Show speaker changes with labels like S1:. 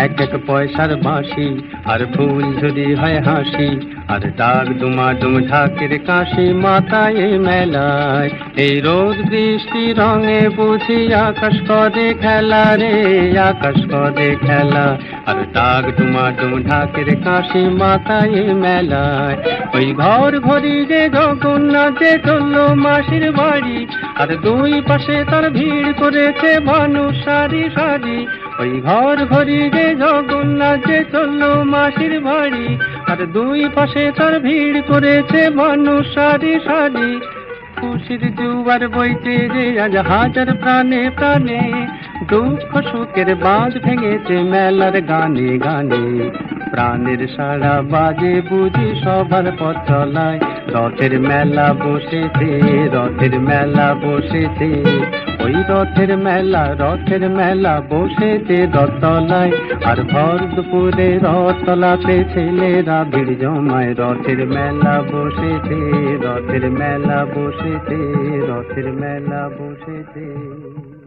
S1: এক এক পয়সার বাঁশি আর ফুল ঝুরি হয় হাসি, আর ডাক দুমাদুম ঢাকের কাশি মাথায় মেলায়। এই রোদ বৃষ্টি রঙে বুঝি আকাশ করে খেলা রে, আকাশ করে খেলা, আর ডাক দুমাদুম ঢাকের কাশি মাথায় মেলায়। ওই ঘর ঘড়ি যে জগন্নাথে চললো মাসির বাড়ি, আর দুই পাশে তার ভিড় করেছে মানুষ সারি সারি। ওই ঘর ঘড়ি যে জগন্নাথে চললো মাসির বাড়ি, আর দুই পাশে তার ভিড় করেছে মানুষ সারি সারি। খুশির জুয়ার বইতে যে আজ হাজার প্রাণে প্রাণে, দুঃখ সুখের বাঁধ ভেঙেছে মেলার গানে গানে। প্রাণের সারা বাজে বুঝি সবার পথ চলায়, রথের মেলা বসেছে, রথের মেলা বসেছে। ওই রথের মেলা বসেছে রথতলায়, আর ভর দুপুরে রথতলাতে ছেলেরা ভিড় জমায়। রথের মেলা বসেছে, রথের মেলা বসেছে, রথের মেলা বসেছে।